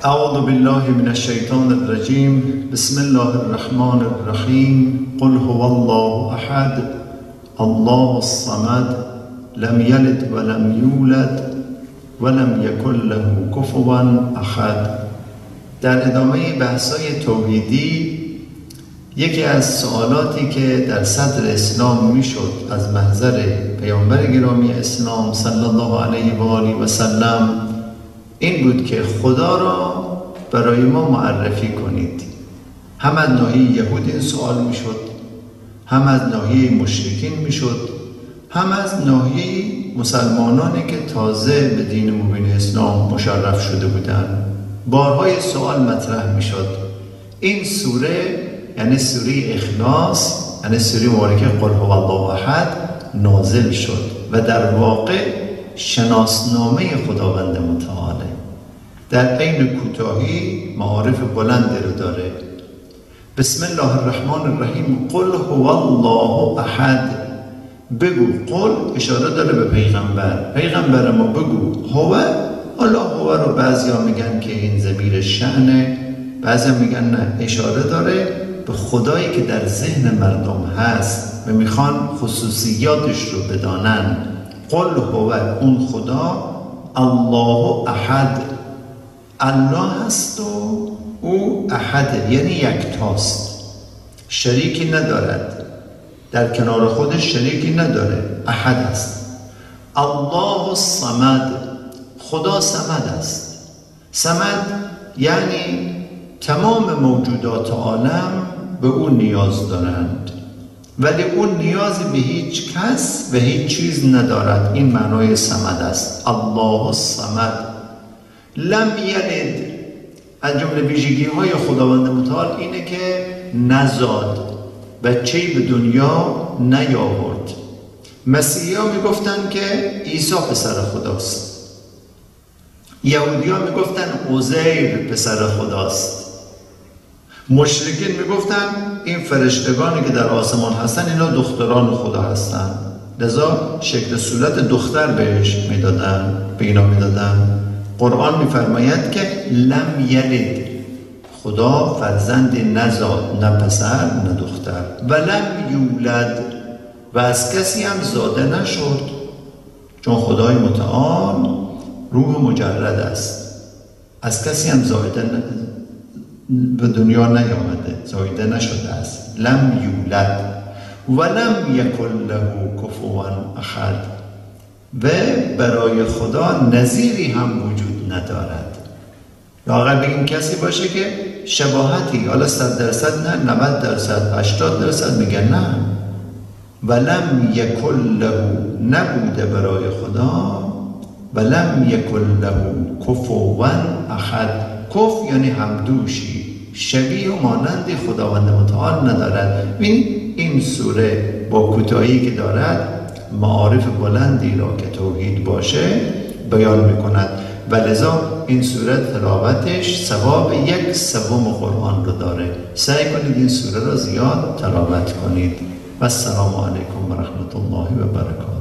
اعوذ بالله من الشیطان الرجیم. بسم الله الرحمن الرحیم. قل هو الله احد الله الصمد لم یلد ولم یولد ولم یکن له کفوا احد. در ادامه بحث‌های توحیدی یکی از سوالاتی که در صدر اسلام میشد از محضر پیامبر گرامی اسلام صلی الله علیه و آله و سلم این بود که خدا را برای ما معرفی کنید. هم از ناحیه یهود این سوال میشد، هم از ناحیه مشرکین میشد، هم از ناحیه مسلمانانی که تازه به دین مبین اسلام مشرف شده بودند. بارهای سوال مطرح میشد. این سوره یعنی سوره اخلاص، یعنی سوره مبارکه قل هو الله احد نازل شد و در واقع شناسنامه خداوند متعاله. در عین کوتاهی معارف بلندی رو داره. بسم الله الرحمن الرحیم. قل هو الله احد. بگو. قل اشاره داره به پیغمبر ما بگو. هو، حالا هو رو بعضیا میگن که این ضمیر شأنه، بعضیا میگن نه، اشاره داره به خدایی که در ذهن مردم هست و میخوان خصوصیاتش رو بدانن. قل هو، اون خدا، الله احد، الله هست و او احد، یعنی یکتاست، شریکی ندارد، در کنار خودش شریکی نداره، احد است. الله الصمد، خدا صمد است. صمد یعنی تمام موجودات عالم به او نیاز دارند، ولی اون نیازی به هیچ کس و هیچ چیز ندارد. این معنای صمد است. الله الصمد. لم یلد، از جمله ویژگی های خداوند متعال اینه که نزاد، بچه‌ای به دنیا نیاورد. مسیحی ها میگفتن که عیسی پسر خداست، یهودی ها میگفتن عزیر پسر خداست، مشرکین میگفتن این فرشتگانی که در آسمان هستن اینا دختران خدا هستن، لذا شکل صورت دختر بهش میدادن، به اینا میدادن. قرآن میفرماید که لم یلد، خدا فرزند نزاد، نه پسر نه دختر. و لم یولد، و از کسی هم زاده نشد، چون خدای متعال روح مجرد است، از کسی هم زایده به دنیا نیامده، زایده نشده است. لم یولد ولم یکن له کفوا احد، و برای خدا نظیری هم وجود ندارد. یا اگر بگیم کسی باشه که شباهتی، حالا 100% نه، 90%، 80% میگن نه. ولم یکن له، نبوده برای خدا، ولم یکن له کفوا احد. کف یعنی همدوشی، شبیه و مانند خداوند متعال ندارد. این سوره با کوتاهی که دارد معارف بلندی را که توحید باشه بیان میکند و لذا این سوره تلاوتش ثواب 1/3 قرآن رو داره. سعی کنید این سوره را زیاد تلاوت کنید. و السلام علیکم و رحمت الله و برکاته.